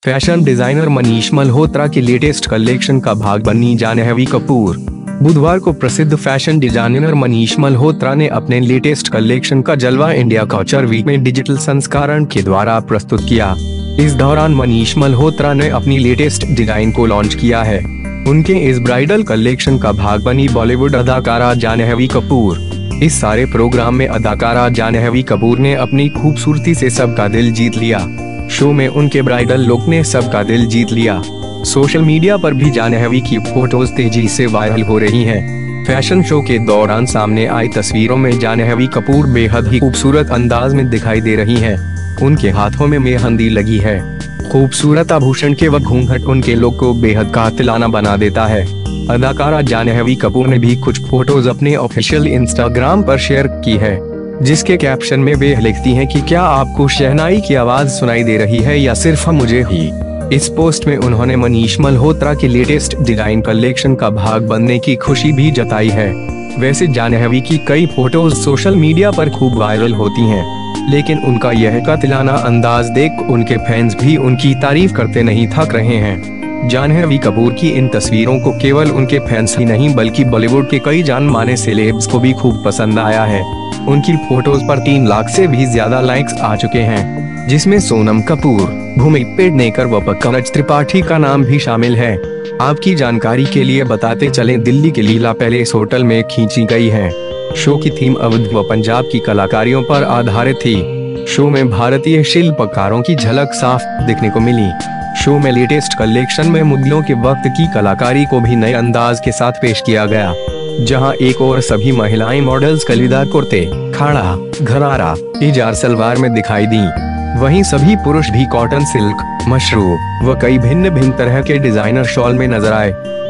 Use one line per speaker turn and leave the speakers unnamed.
Fashion designer Manish Malhotra के latest collection का भाग बनी जाह्नवी कपूर। बुधवार को प्रसिद्ध फैशन डिजाइनर मनीष मल्होत्रा ने अपने लेटेस्ट कलेक्शन का जलवा इंडिया कल्चर वीक में डिजिटल संस्करण के द्वारा प्रस्तुत किया। इस दौरान मनीष मल्होत्रा ने अपनी लेटेस्ट डिजाइन को लॉन्च किया है। उनके इस ब्राइडल कलेक्शन का भाग बनी बॉलीवुड अदाकारा जाह्नवी कपूर। इस सारे प्रोग्राम में अदाकारा जाह्नवी कपूर ने अपनी खूबसूरती से सबका दिल जीत लिया। शो में उनके ब्राइडल लुक ने सबका दिल जीत लिया। सोशल मीडिया पर भी जाह्नवी की फोटोज तेजी से वायरल हो रही हैं। फैशन शो के दौरान सामने आई तस्वीरों में जाह्नवी कपूर बेहद ही खूबसूरत अंदाज में दिखाई दे रही हैं। उनके हाथों में मेहंदी लगी है। खूबसूरत आभूषण के वह घूंघट उनके लुक को बेहद कातिलाना बना देता है। अदाकारा जाह्नवी कपूर ने भी कुछ फोटोज अपने ऑफिशियल इंस्टाग्राम पर शेयर की है, जिसके कैप्शन में वे लिखती हैं कि क्या आपको शहनाई की आवाज सुनाई दे रही है या सिर्फ मुझे ही। इस पोस्ट में उन्होंने मनीष मल्होत्रा के लेटेस्ट डिजाइन कलेक्शन का भाग बनने की खुशी भी जताई है। वैसे जाह्नवी की कई फोटोज सोशल मीडिया पर खूब वायरल होती हैं, लेकिन उनका यह कातिलाना अंदाज देख उनके फैंस भी उनकी तारीफ करते नहीं थक रहे हैं। जाह्नवी कपूर की इन तस्वीरों को केवल उनके फैंस ही नहीं बल्कि बॉलीवुड के कई जान-माने सेलेब्स को भी खूब पसंद आया है। उनकी फोटोज पर 3 लाख से भी ज्यादा लाइक्स आ चुके हैं, जिसमें सोनम कपूर, भूमि पेडनेकर व पंकज त्रिपाठी का नाम भी शामिल है। आपकी जानकारी के लिए बताते चलें, दिल्ली के लीला पैलेस होटल में खींची गई है। शो की थीम अवध व पंजाब की कलाकारियों पर आधारित थी। शो में भारतीय शिल्पकारों की झलक साफ दिखने को मिली। शो में लेटेस्ट कलेक्शन में मुगलों के वक्त की कलाकारी को भी नए अंदाज के साथ पेश किया गया, जहां एक और सभी महिलाएं मॉडल्स कलीदार कुर्ते, खाड़ा, घरारा, इजार सलवार में दिखाई दी। वहीं सभी पुरुष भी कॉटन, सिल्क, मशरू व कई भिन्न भिन्न तरह के डिजाइनर शॉल में नजर आए।